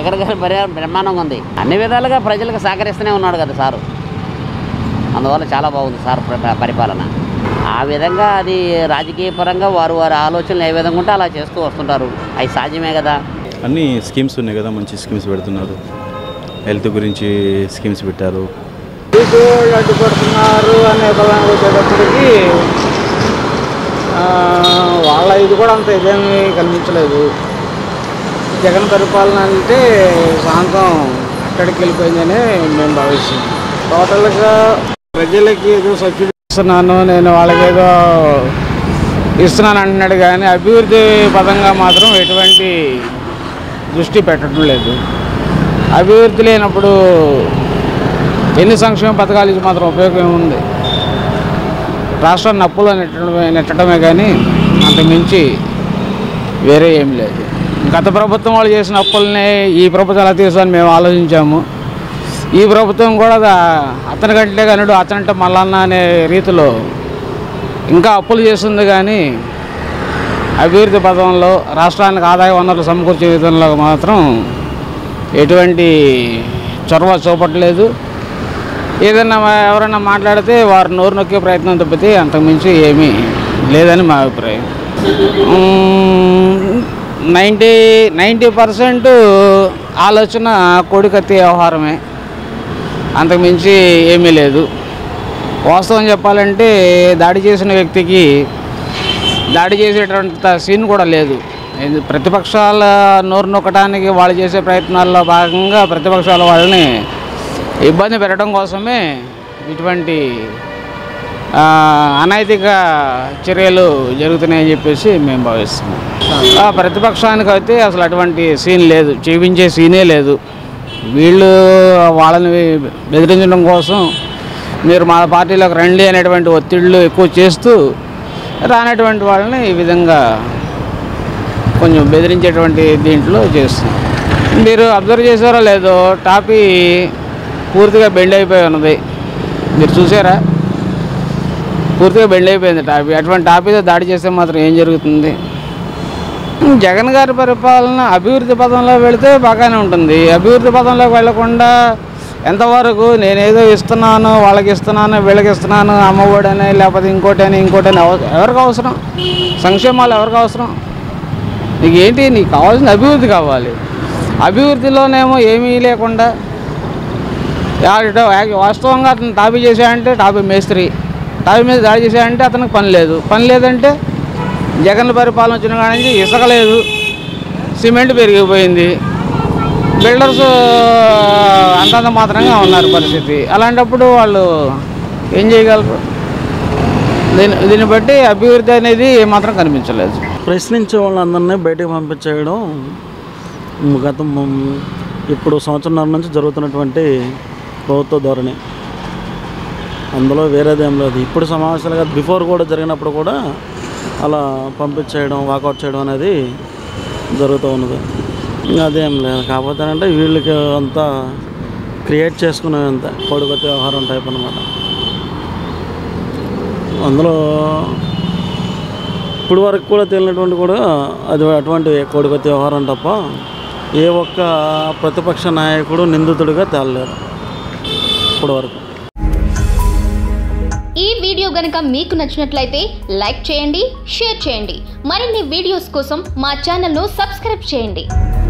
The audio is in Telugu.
జగన్ గారి బ్రహ్మాండంగా ఉంది. అన్ని విధాలుగా ప్రజలకు సహకరిస్తూనే ఉన్నాడు కదా సారు. అందువల్ల చాలా బాగుంది సార్ పరిపాలన. ఆ విధంగా అది రాజకీయ పరంగా వారి ఆలోచనలు ఏ విధంగా ఉంటే అలా చేస్తూ వస్తుంటారు. అవి సాధ్యమే కదా. అన్ని స్కీమ్స్ ఉన్నాయి కదా, మంచి స్కీమ్స్ పెడుతున్నారు. హెల్త్ గురించి స్కీమ్స్ పెట్టారు. అడ్డుపడుతున్నారు అనే పదానికి వచ్చేటప్పటికి వాళ్ళ ఇది కూడా అంత ఇదేమీ కనిపించలేదు. జగన్ పరిపాలన అంటే ప్రాంతం అక్కడికి వెళ్ళిపోయిందని మేము భావిస్తున్నాం. టోటల్గా ప్రజలకి ఏదో సబ్సిడీ ఇస్తున్నాను, నేను వాళ్ళకి ఏదో ఇస్తున్నాను అంటున్నాడు కానీ అభివృద్ధి పదంగా మాత్రం ఎటువంటి దృష్టి పెట్టడం లేదు. అభివృద్ధి లేనప్పుడు ఎన్ని సంక్షేమ పథకాలు ఇది మాత్రం ఉపయోగం ఉంది. రాష్ట్రాన్ని అప్పులో నెట్టడమే కానీ అంతకుమించి వేరే ఏం లేదు. గత ప్రభుత్వం వాళ్ళు చేసిన అప్పులనే ఈ ప్రభుత్వం ఎలా తీర్చాలని మేము ఆలోచించాము. ఈ ప్రభుత్వం కూడా అతని కంటే కనుడు అతనంటే మల్లన్న అనే రీతిలో ఇంకా అప్పులు చేస్తుంది కానీ అభివృద్ధి పదంలో రాష్ట్రానికి ఆదాయ వనరులు సమకూర్చే విధంలో మాత్రం ఎటువంటి చొరవ చూపట్లేదు. ఏదన్నా ఎవరైనా మాట్లాడితే వారు నోరు నొక్కే ప్రయత్నం తప్పితే అంతకుమించి ఏమీ లేదని మా అభిప్రాయం. 90% ఆలోచన కోడికత్తి వ్యవహారమే, అంతకుమించి ఏమీ లేదు. వాస్తవం చెప్పాలంటే దాడి చేసిన వ్యక్తికి దాడి చేసేటువంటి సీన్ కూడా లేదు. ప్రతిపక్షాల నోరు నొక్కడానికి వాళ్ళు చేసే ప్రయత్నాల్లో భాగంగా ప్రతిపక్షాల వాళ్ళని ఇబ్బంది పెట్టడం కోసమే ఇటువంటి అనైతిక చర్యలు జరుగుతున్నాయని చెప్పేసి మేము భావిస్తున్నాం. ప్రతిపక్షానికి అయితే అసలు అటువంటి సీన్ లేదు, చూపించే సీనే లేదు. వీళ్ళు వాళ్ళని బెదిరించడం కోసం మీరు మా పార్టీలోకి రండి అనేటువంటి ఒత్తిళ్ళు ఎక్కువ చేస్తూ రానటువంటి వాళ్ళని ఈ విధంగా కొంచెం బెదిరించేటువంటి దీంట్లో చేస్తున్నాం. మీరు అబ్జర్వ్ చేశారో లేదో, టాపీ పూర్తిగా బెండ్ అయిపోయి ఉన్నది. మీరు చూసారా? పూర్తిగా బెండ్ అయిపోయింది టాపీ. అటువంటి టాపీతో దాడి చేస్తే మాత్రం ఏం జరుగుతుంది? జగన్ గారి పరిపాలన అభివృద్ధి పదంలో వెళితే బాగానే ఉంటుంది. అభివృద్ధి పదంలోకి వెళ్లకుండా ఎంతవరకు నేనేదో ఇస్తున్నాను, వాళ్ళకి ఇస్తున్నాను, వీళ్ళకి ఇస్తున్నాను, అమ్మఒడని లేకపోతే ఇంకోటని ఎవరికి అవసరం? సంక్షేమాలు ఎవరికి అవసరం? నీకు ఏంటి, నీకు కావాల్సిన అభివృద్ధి కావాలి. అభివృద్ధిలోనేమో ఏమీ లేకుండా వాస్తవంగా అతను టాపీ చేశాడంటే టాపీ మేస్త్రి, టాపీ మీద దాడి చేశాడంటే అతనికి పని లేదు. పని లేదంటే జగన్ పరిపాలన వచ్చిన కాడి నుంచి ఇసుక లేదు, సిమెంట్ పెరిగిపోయింది, బిల్డర్స్ అంతంత మాత్రంగా ఉన్నారు పరిస్థితి. అలాంటప్పుడు వాళ్ళు ఏం చేయగలరు? దీన్ని బట్టి అభివృద్ధి అనేది ఏమాత్రం కనిపించలేదు. ప్రశ్నించే వాళ్ళందరినీ బయటకు పంపించేయడం ఇప్పుడు సంవత్సరంన్నర నుంచి జరుగుతున్నటువంటి ప్రభుత్వ ధోరణి. అందులో వేరేదేం లేదు. ఇప్పుడు సమావేశాలు కాదు, బిఫోర్ కూడా జరిగినప్పుడు కూడా అలా పంపించేయడం, వాకౌట్ చేయడం అనేది జరుగుతూ ఉన్నది. ఇంకా అదేం లేదు. కాకపోతే అంటే వీళ్ళకి అంతా క్రియేట్ చేసుకునేంత కోడికొత్త వ్యవహారం టైప్ అనమాట. అందులో ఇప్పుడు వరకు కూడా తెలియనటువంటి కూడా అది అటువంటి కోడికొత్త వ్యవహారం తప్ప ఏ ఒక్క ప్రతిపక్ష నాయకుడు నిందితుడిగా తేలలేరు ఇప్పటి వరకు. ఈ వీడియో గనుక మీకు నచ్చినట్లయితే లైక్ చేయండి, షేర్ చేయండి. మరిన్ని వీడియోస్ కోసం మా ఛానల్ను సబ్స్క్రైబ్ చేయండి.